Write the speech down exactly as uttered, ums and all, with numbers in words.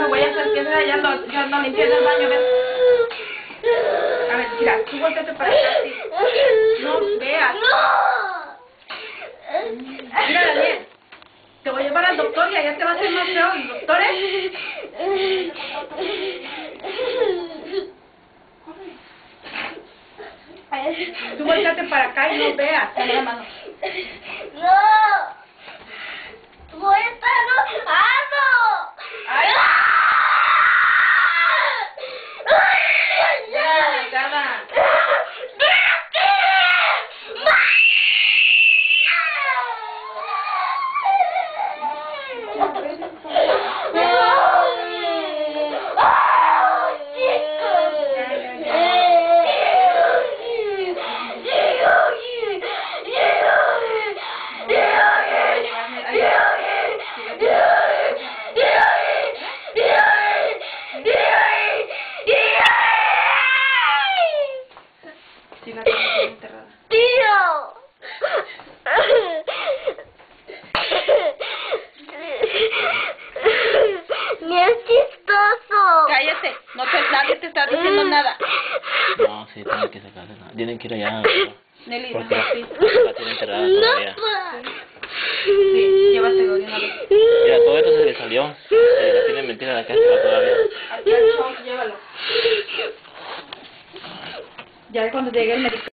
me voy a hacer que sea, ya ando, ya ando limpiando el baño, ven. A ver, mira, tú volteate para acá, sí. No veas. Mira, Daniel, te voy a llevar al doctor y allá te va a hacer más feo el doctor, ¿eh? Tú volteate para acá y no veas. Dale la mano. No. Voy a estar enojado. Ay. Ay, Ya, negada. Sí, la tengo bien enterrada. ¡Tío! ¡Ni es chistoso! Cállate, no te, nadie te está diciendo nada. No, sí, tienen que sacarla. Tienen que ir allá. Nelly, Porque la, sí. la tienen enterrada todavía. Sí, llévatelo de una vez. Mira, todo esto se le salió. Se la tienen metida de acá todavía. Aquí al show, llévalo. Ya cuando llegue el médico.